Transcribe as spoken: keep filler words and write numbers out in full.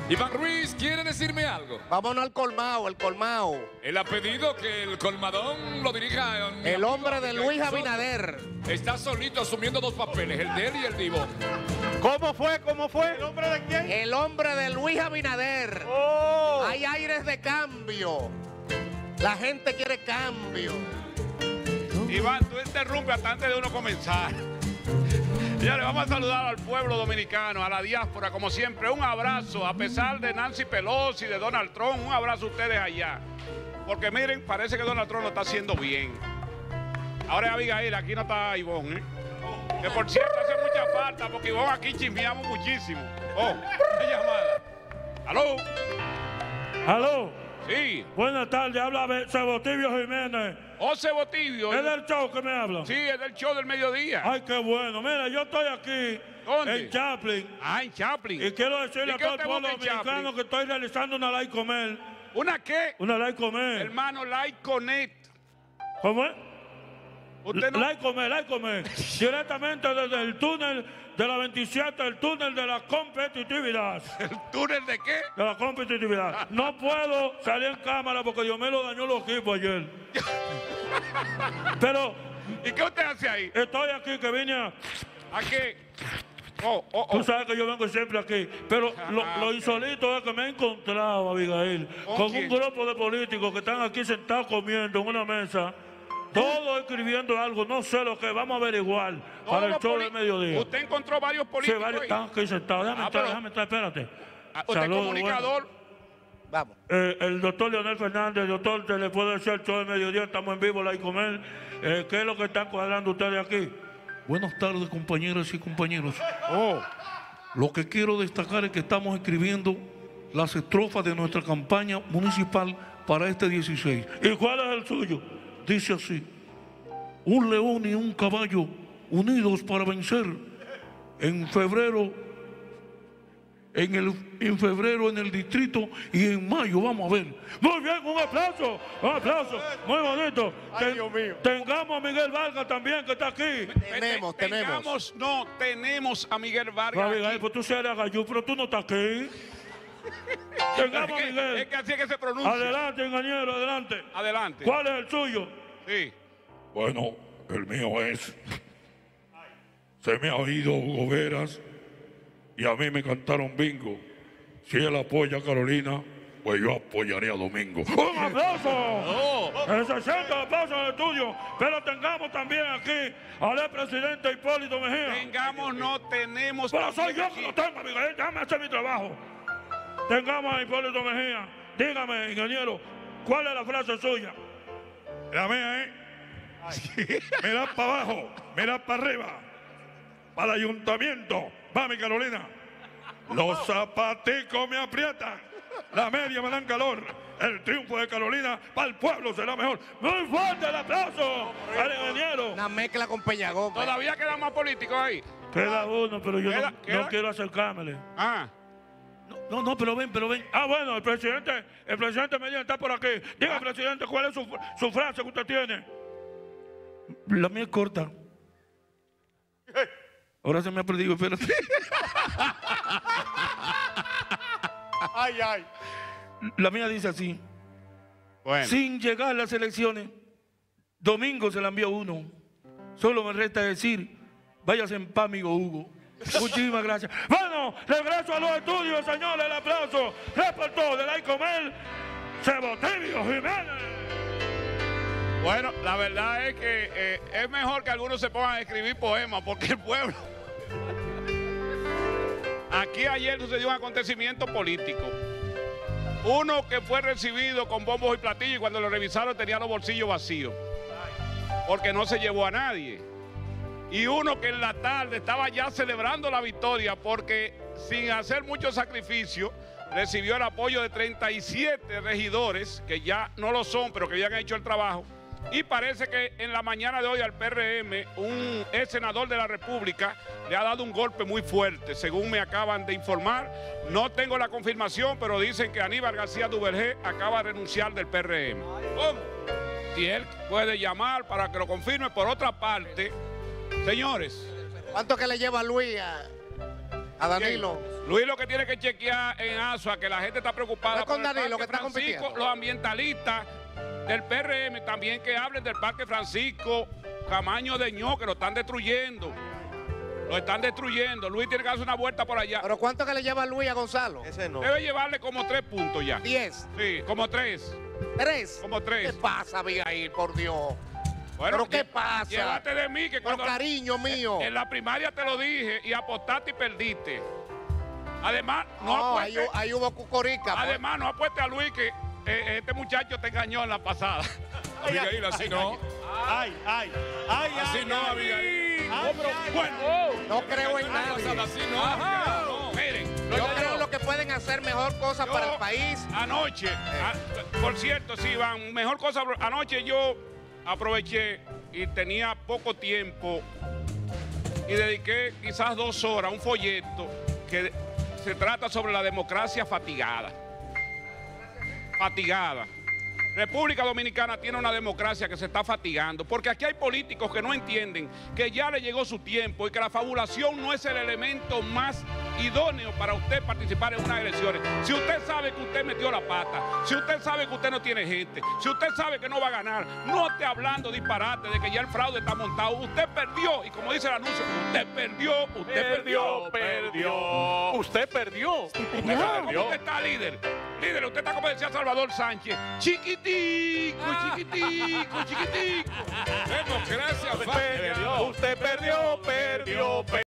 Iván Ruiz, ¿quiere decirme algo? Vámonos al colmado, el colmado. Él ha pedido que el colmadón lo dirija... El hombre de Luis Abinader. Está solito asumiendo dos papeles, el de él y el de Ivonne. ¿Cómo fue? ¿Cómo fue? ¿El hombre de quién? El hombre de Luis Abinader. Oh. Hay aires de cambio. La gente quiere cambio. Iván, tú interrumpes hasta antes de uno comenzar. Ya le vamos a saludar al pueblo dominicano, a la diáspora, como siempre. Un abrazo, a pesar de Nancy Pelosi, de Donald Trump, un abrazo a ustedes allá. Porque miren, parece que Donald Trump lo está haciendo bien. Ahora es Abigail, aquí no está Ivonne, ¿eh? Que por cierto hace mucha falta, porque Ivonne aquí chismeamos muchísimo. Oh, una llamada. ¿Aló? ¿Aló? Sí. Buenas tardes, habla Cebotibio Jiménez. Oh, Cebotibio. ¿Es del show que me habla? Sí, es del show del mediodía. Ay, qué bueno. Mira, yo estoy aquí. ¿Dónde? En Chaplin. Ah, en Chaplin. Y quiero decirle ¿Y a qué todo el usted pueblo busca en dominicano Chaplin? que estoy realizando una like comer. ¿Una qué? Una like comer. Hermano, like connect. ¿Cómo es? Usted no... Like comer, like comer. Directamente desde el túnel de la veintisiete, el túnel de la competitividad. ¿El túnel de qué? De la competitividad. No puedo salir en cámara porque Dios me lo dañó los equipos ayer. Pero... ¿Y qué usted hace ahí? Estoy aquí que vine a... ¿A qué? Oh, oh, oh. Tú sabes que yo vengo siempre aquí. Pero lo, lo insólito es que me he encontrado, Abigail, ¿Con con quién? un grupo de políticos que están aquí sentados comiendo en una mesa. Todos escribiendo algo, no sé lo que, vamos a averiguar para el show del mediodía. ¿Usted encontró varios Sí, políticos varios ahí? están aquí sentados. Déjame Ah, entrar, pero- déjame entrar, espérate. Ah, ¿usted es Saludos, comunicador? bueno. Vamos. Eh, el doctor Leonel Fernández, doctor, te le puedo decir el show del mediodía, estamos en vivo, la y comer. Eh, ¿Qué es lo que están cuadrando ustedes aquí? Buenas tardes, compañeras y compañeros. Oh. Lo que quiero destacar es que estamos escribiendo las estrofas de nuestra campaña municipal para este dieciséis. ¿Y cuál es el suyo? Dice así: un león y un caballo unidos para vencer. En febrero, en el en febrero en el distrito y en mayo vamos a ver. Muy bien, un aplauso, un aplauso, muy bonito. Ay, Ten- Dios mío. Tengamos a Miguel Vargas también que está aquí. Tenemos, Te- tenemos. tengamos- No, tenemos a Miguel Vargas Abigail, aquí. pues tú seas gallú, pero tú no estás aquí. Tengamos a Es que, Miguel. es que así es que se pronuncia. Adelante, engañero, adelante. Adelante. ¿Cuál es el suyo? Sí. Bueno, el mío es... Se me ha oído Hugo Veras y a mí me cantaron bingo. Si él apoya a Carolina, pues yo apoyaré a Domingo. ¡Un aplauso! Oh. El sesenta aplausos en el estudio. Pero tengamos también aquí al presidente Hipólito Mejía. Tengamos, no tenemos. Pero soy yo también que lo aquí. tengo, Miguel. Déjame hacer mi trabajo. Tengamos a Hipólito Mejía. Dígame, ingeniero, ¿cuál es la frase suya? La mía, ¿eh? Mirad para abajo, mirad para arriba, para el ayuntamiento. Va, mi Carolina. Los zapaticos me aprietan, la media me dan calor. El triunfo de Carolina para el pueblo será mejor. Muy fuerte el aplauso al ingeniero. Una mezcla con Peñagón. Todavía quedan más políticos ahí. Queda uno, pero yo Queda- no, queda- no quiero acercármele. Ah. No, no, pero ven, pero ven. Ah, bueno, el presidente, el presidente Medina está por aquí. Diga, presidente, ¿cuál es su, su frase que usted tiene? La mía es corta. Ahora se me ha perdido, espérate. Ay, ay. La mía dice así. Bueno. Sin llegar las elecciones, domingo se la envió uno. Solo me resta decir, váyase en paz, amigo Hugo. Muchísimas gracias. Bueno, regreso a los estudios, señores, el aplauso. Reportó de la Icomel, Cebotibio Jiménez. Bueno, la verdad es que eh, es mejor que algunos se pongan a escribir poemas porque el pueblo... Aquí ayer sucedió un acontecimiento político. Uno que fue recibido con bombos y platillos y cuando lo revisaron tenía los bolsillos vacíos. Porque no se llevó a nadie. Y uno que en la tarde estaba ya celebrando la victoria porque sin hacer mucho sacrificio recibió el apoyo de treinta y siete regidores que ya no lo son pero que habían hecho el trabajo. Y parece que en la mañana de hoy al P R M, un ex senador de la República le ha dado un golpe muy fuerte, según me acaban de informar. No tengo la confirmación, pero dicen que Aníbal García Duvergé acaba de renunciar del P R M. ¿Cómo? Y él puede llamar para que lo confirme. Por otra parte, señores, ¿Cuánto que le lleva Luis a, a Danilo? Luis lo que tiene que chequear en Asua, que la gente está preocupada No es con por el Danilo Parque que está Francisco, compitiendo. los ambientalistas del P R M también que hablen del Parque Francisco Camaño de Ño, que lo están destruyendo. Lo están destruyendo. Luis tiene que darse una vuelta por allá. ¿Pero cuánto que le lleva Luis a Gonzalo? Ese no. Debe llevarle como tres puntos ya. Diez. Sí, como tres. ¿Tres? Como tres. ¿Qué pasa, Abigail, por Dios? Bueno, ¿Pero qué lle- pasa? Llévate de mí que Pero cuando cariño mío. en la primaria te lo dije y apostaste y perdiste. Además, no, No, ahí, apueste, ahí hubo cucorica. pues. además, no apueste a Luis que eh, este muchacho te engañó en la pasada. Abigail, así no. Ay, ay, ay, Así ay, no, ay. Abigail. Ay, ay, Bueno, No creo en Pasada, nadie. Así no. ajá. No. Miren, Yo creo lo que pueden hacer mejor cosas yo para el país. Anoche, a- por cierto, sí, Iván, mejor cosa, anoche yo aproveché y tenía poco tiempo y dediqué quizás dos horas a un folleto que se trata sobre la democracia fatigada. Fatigada. República Dominicana tiene una democracia que se está fatigando, porque aquí hay políticos que no entienden que ya le llegó su tiempo y que la fabulación no es el elemento más idóneo para usted participar en unas elecciones. Si usted sabe que usted metió la pata, si usted sabe que usted no tiene gente, si usted sabe que no va a ganar, no esté hablando disparate de que ya el fraude está montado. Usted perdió, y como dice el anuncio, usted perdió, usted perdió, perdió. Usted perdió. Usted sabe cómo usted está, líder. Líder, usted está como decía Salvador Sánchez, chiquitico, chiquitico, chiquitico. Democracia Usted fácil. perdió. Usted perdió, perdió, perdió.